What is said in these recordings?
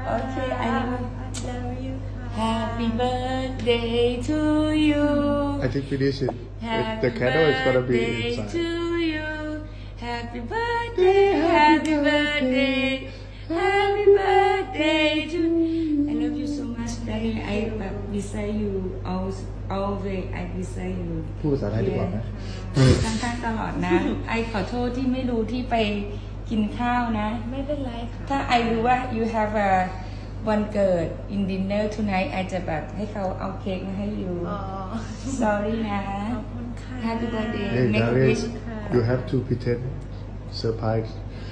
Okay, I love you. Happy birthday to you. I think finish it. The Happy candle is gonna be birthday inside. to you. Happy birthday, happy birthday, happy birthday to I love you so much, darling. I beside you always. I beside you. พูดภาษาไทยดีกว่าไหมข้างๆตลอดนะ ไอขอโทษที่ไม่รู้ที่ไปกินข้าวนะไม่เป็นไรค่ะถ้าไอรู้ว่า you have a วันเกิด in dinner tonight ไอจะแบบให้เขาเอาเค้กมาให้ you sorry นะขอบคุณค่ะ happy birthday Hey, make a Darius, wish you have to pretend surprise.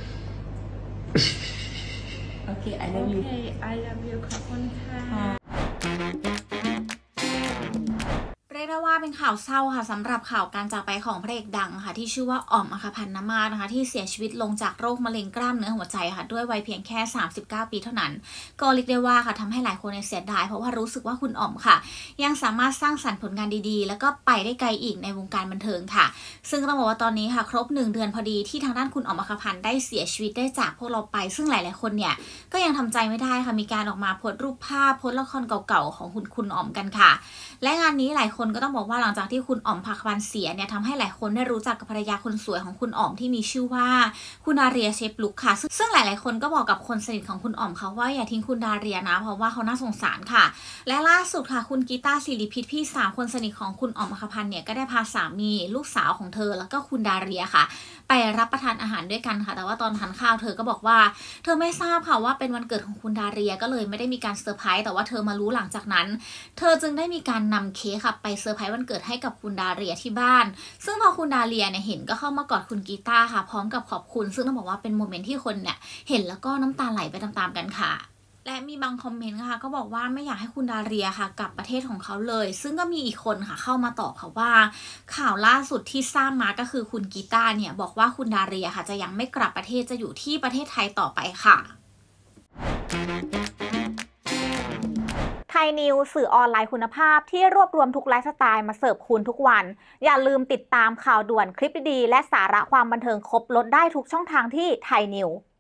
okay I love you Okay I love you ขอบคุณค่ะเรียกได้ว่าเป็นข่าวเศร้าค่ะสำหรับข่าวการจากไปของพระเอกดังค่ะที่ชื่อว่าอ๋อมอัครพันธ์น้ำมาศนะคะที่เสียชีวิตลงจากโรคมะเร็งกล้ามเนื้อหัวใจค่ะด้วยวัยเพียงแค่39 ปีเท่านั้นก็เรียกได้ว่าค่ะทำให้หลายคนเสียดายเพราะว่ารู้สึกว่าคุณอ๋อมค่ะยังสามารถสร้างสรรค์ผลงานดีๆแล้วก็ไปได้ไกลอีกในวงการบันเทิงค่ะซึ่งต้องบอกว่าตอนนี้ค่ะครบ1 เดือนพอดีที่ทางด้านคุณอ๋อมอัครพันธ์ได้เสียชีวิตได้จากพวกเราไปซึ่งหลายๆคนเนี่ยก็ยังทำใจไม่ได้ค่ะมีการออกมาโพสต์รูปภาพโพสต์ละครเก่าๆของคุณอ๋อมกันค่ะและงานนี้หลายคนก็ต้องบอกว่าหลังจากที่คุณอ๋อมอัครพันธ์เสียเนี่ยทำให้หลายคนได้รู้จักกับภรรยาคนสวยของคุณอ๋อมที่มีชื่อว่าคุณดาเรียเชฟลุกค่ะซึ่งหลายๆคนก็บอกกับคนสนิทของคุณอ๋อมเขาว่าอย่าทิ้งคุณดาเรียนะเพราะว่าเขาน่าสงสารค่ะและล่าสุดค่ะคุณกีตาร์ศิริพิษพี่สาวคนสนิทของคุณอ๋อมอัครพันธ์เนี่ยก็ได้พาสามีลูกสาวของเธอแล้วก็คุณดาเรียค่ะไปรับประทานอาหารด้วยกันค่ะแต่ว่าตอนทานข้าวเธอก็บอกว่าเธอไม่ทราบค่ะว่าเป็นวันเกิดของคุณดาเรียก็เลยไม่ได้มีการเซอร์ไพรส์แต่ว่าเธอมารู้หลังจากนั้นเธอจึงได้มีการนำเค้กค่ะไปเซอร์ไพรส์วันเกิดให้กับคุณดาเรียที่บ้านซึ่งพอคุณดาเรียเนี่ยเห็นก็เข้ามากอดคุณกีตาร์ค่ะพร้อมกับขอบคุณซึ่งต้องบอกว่าเป็นโมเมนต์ที่คนเนี่ยเห็นแล้วก็น้ำตาไหลไปตามๆกันค่ะและมีบางคอมเมนต์ค่ะก็บอกว่าไม่อยากให้คุณดาเรียค่ะกลับประเทศของเขาเลยซึ่งก็มีอีกคนค่ะเข้ามาตอบค่ะว่าข่าวล่าสุดที่ทราบมาก็คือคุณกีตาร์เนี่ยบอกว่าคุณดาเรียค่ะจะยังไม่กลับประเทศจะอยู่ที่ประเทศไทยต่อไปค่ะไทยนิวสื่อออนไลน์คุณภาพที่รวบรวมทุกไลฟ์สไตล์มาเสิร์ฟคุณทุกวันอย่าลืมติดตามข่าวด่วนคลิปดีๆและสาระความบันเทิงครบลดได้ทุกช่องทางที่ไทยนิว